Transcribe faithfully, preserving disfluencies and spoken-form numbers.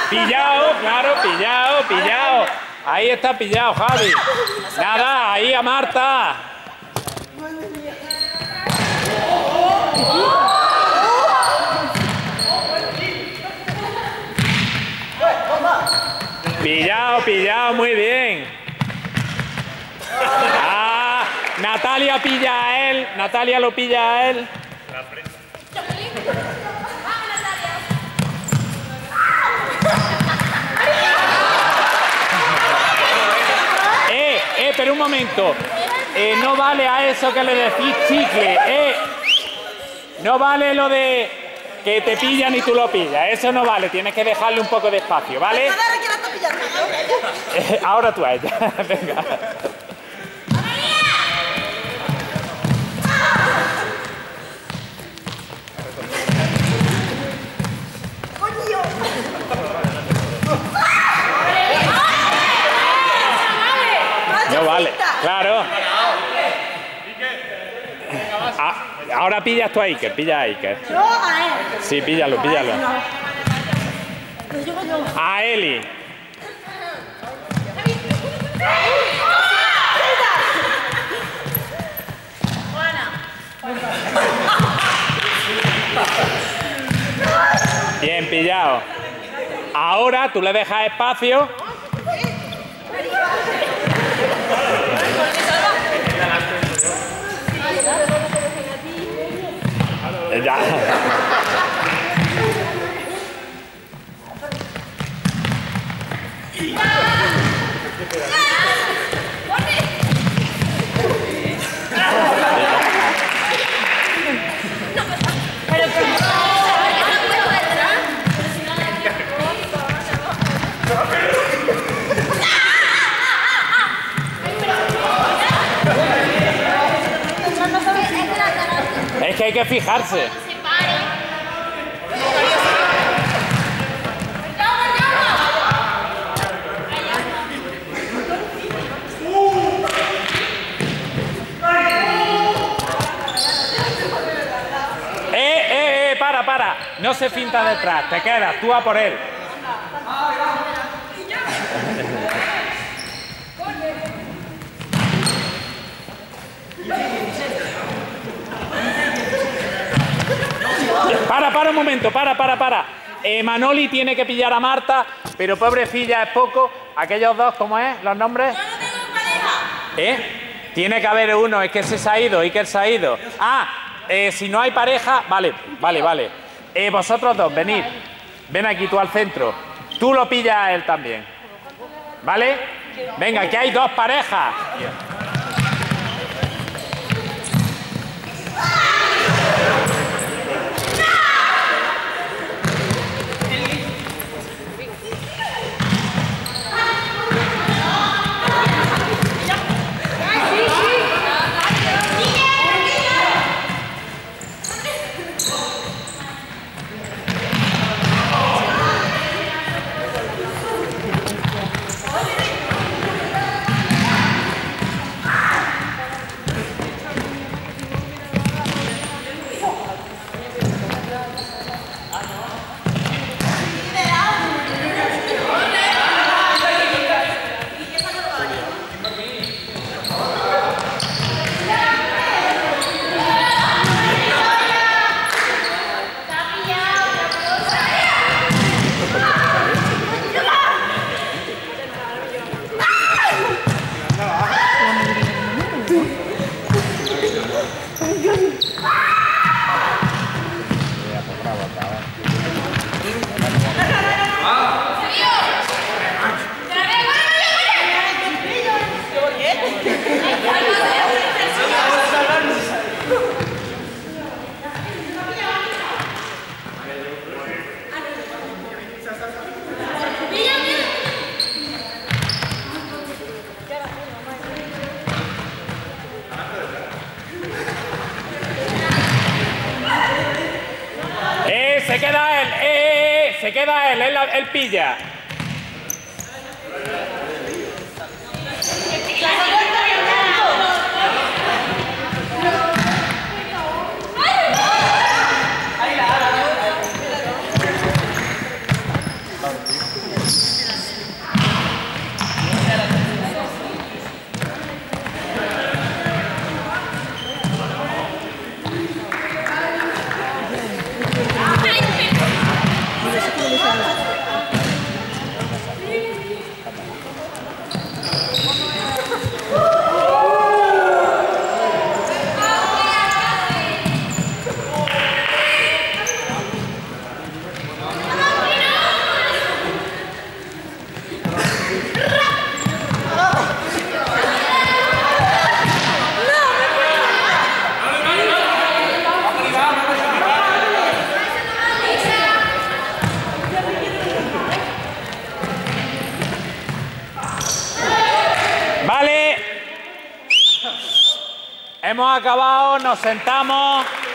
Pillado, claro, pillado, pillado. Ahí está pillado, Javi. Nada, ahí a Marta. Pillado, pillado, muy bien. Ah, Natalia pilla a él. Natalia lo pilla a él. Eh, eh, pero un momento. Eh, no vale a eso que le decís chicle. Eh, no vale lo de que te pillan y tú lo pillas. Eso no vale. Tienes que dejarle un poco de espacio, ¿vale? Eh, ahora tú a ella. Venga. No vale, claro. Ah, ahora pillas tú a Iker, pilla a Iker. Yo a él. Sí, píllalo, píllalo. A Eli. Bien, pillado. Ahora tú le dejas espacio. Ya. Es que hay que fijarse. Eh, eh, eh, para, para. No se finta detrás. Te quedas, tú a por él. Para, para un momento, para, para, para. Eh, Manoli tiene que pillar a Marta, pero pobrecilla es poco. Aquellos dos, ¿cómo es? ¿Los nombres? Yo no tengo pareja. ¿Eh? Tiene que haber uno, es que ese se ha ido, Iker se ha ido. Ah, eh, si no hay pareja, vale, vale, vale. Eh, vosotros dos, venid. Ven aquí tú al centro. Tú lo pillas a él también. ¿Vale? Venga, que hay dos parejas. Se queda él, eh, eh, eh, se queda él, él, él pilla. Hemos acabado, nos sentamos.